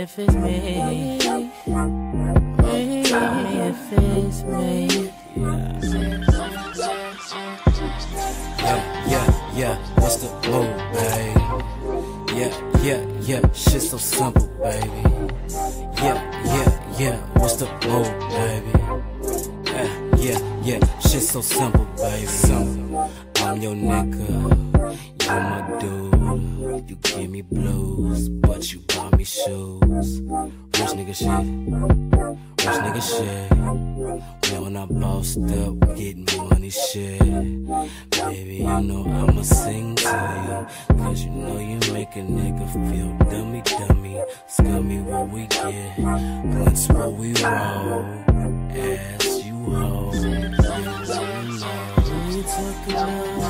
if it's me. Tell me if it's me. Yeah, what's the move, babe? Yeah, shit so simple, baby. Yeah, what's the move, baby? Yeah, shit so simple, baby. I'm your nigga, you're my dude. You give me blues, but you buy me shoes. Rich nigga shit. When I bossed up, getting money shit. Baby, you know I'ma sing to you, cause you know you make a nigga feel dummy. Scummy what we get, blunts what we roll. Ass you hold, you know. You talk about